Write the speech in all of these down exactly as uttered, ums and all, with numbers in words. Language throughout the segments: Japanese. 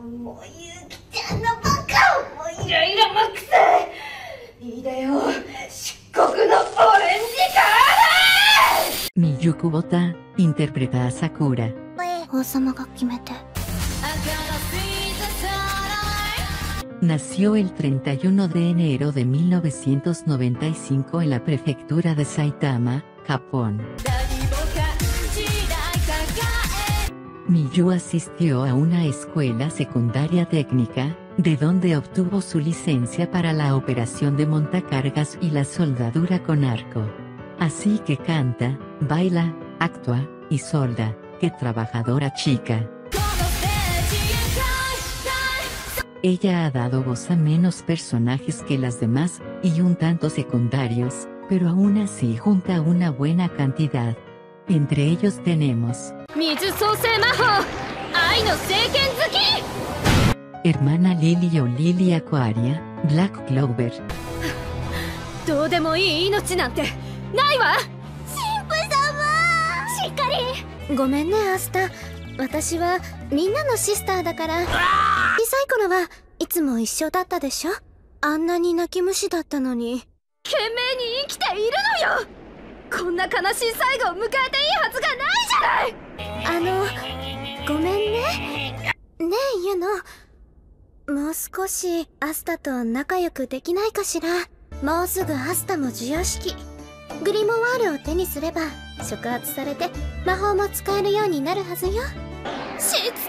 もうゆうきちゃんのバカ、もうイライラマックス。いいだよ、漆黒のオレンジカーだ。 Miyu Kubota interpreta a Sakura. 王様が決めて。 Nació el treinta y uno de enero de mil novecientos noventa y cinco en la prefectura de Saitama, Japón. Miyu asistió a una escuela secundaria técnica, de donde obtuvo su licencia para la operación de montacargas y la soldadura con arco. Así que canta, baila, actúa, y solda. ¡Qué trabajadora chica! Ella ha dado voz a menos personajes que las demás, y un tanto secundarios, pero aún así junta una buena cantidad. Entre ellos tenemos Hermana Lily o Lily Aquaria, Black Clover. どうでもいい命なんてないわ。 神父様、しっかり。ごめんねアスタ、私はみんなのシスターだから。小さい頃はいつも一緒だったでしょ。あんなに泣き虫だったのに。 懸命に生きているのよ。こんな悲しい最後を迎えていいはずがないじゃない。 あのごめんね。ねえユノ、もう少しアスタと仲良くできないかしら。もうすぐアスタも授与式。グリモワールを手にすれば触発されて魔法も使えるようになるはずよ。 しつこ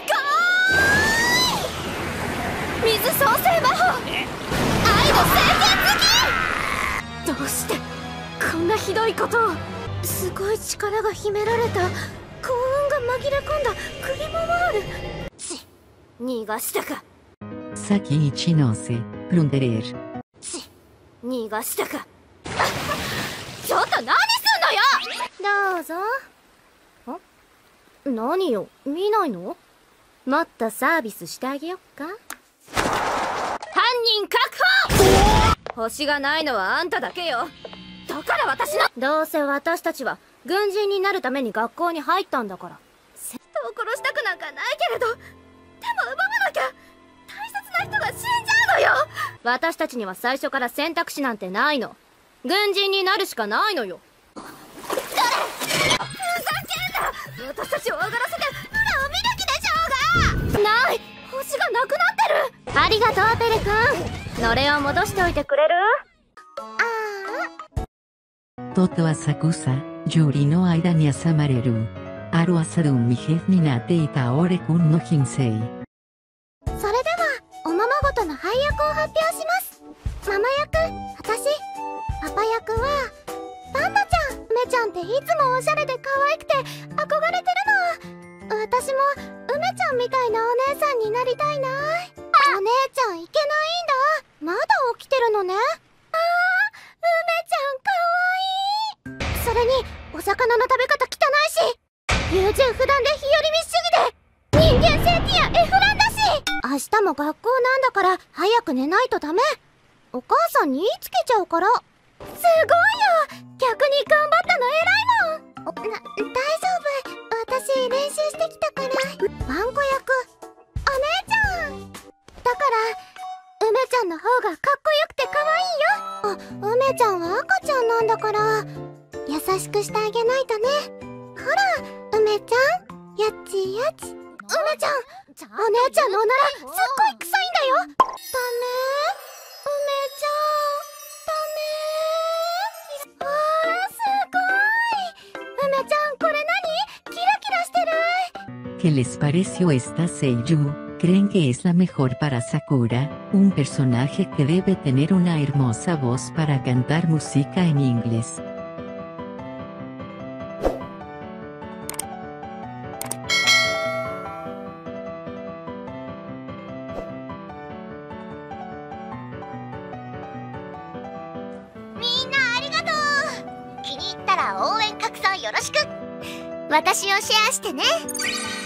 ーい。水創生魔法、愛の聖剣好き。どうしてこんなひどいことを。 すごい力が秘められた幸運が紛れ込んだグリモワール。 ち、逃がしたか。 Saki Ichinose, Plunderer. ち、逃がしたか。ちょっと何すんのよ。 どうぞ。 ん？何よ、見ないの？ もっとサービスしてあげよっか。 犯人確保。星がないのはあんただけよ。だから私の。 どうせ私たちは軍人になるために学校に入ったんだから。 人を殺したくなんかないけれど、でも奪わなきゃ大切な人が死んじゃうのよ。 私たちには最初から選択肢なんてないの。軍人になるしかないのよ。 ふざけんな。私たちを上がらせて裏を見る気でしょうが。ない、星がなくなってる。 ありがとうペレ君。のれを戻しておいてくれる？ああ。 Toto Asakusa, Yuri no Aida ni Asamareru. Aru Asadun Mijet ni Nate Itaore kun no Jinsei. それではおままごとの配役を発表します。ママ役私、パパ役はパンダちゃん。梅ちゃんっていつもおしゃれで可愛くて憧れてるの。私も梅ちゃんみたいなお姉さんになりたいな。お姉ちゃんいけないんだ。まだ起きてるのね。あー、梅ちゃん可愛い。それにお魚の食べ方汚いし、優柔不断で日和見主義で人間性ティアエフランだし。明日も学校なんだから早く寝ないとダメ。お母さんに言いつけちゃうから。すごいよ、逆に頑張ったの偉いもん。な、大丈夫、私練習してきたから。ワンコ役お姉ちゃんだから、梅ちゃんの方がかっこよくて可愛いよ。あ、梅ちゃんは赤ちゃんなんだから優しくしてあげないとね。ほら梅ちゃん、やっちやっち。梅ちゃん、お姉ちゃんのおならすっごい臭いんだよ。ダメ、梅ちゃんダメ。わー、すごい。梅ちゃんこれ何？キラキラしてる。 ¿Qué les pareció esta seiyuu? ¿Creen que es la mejor para Sakura, un personaje que debe tener una hermosa voz para cantar música en inglés? みんなありがとう。気に入ったら応援拡散よろしく。私をシェアしてね。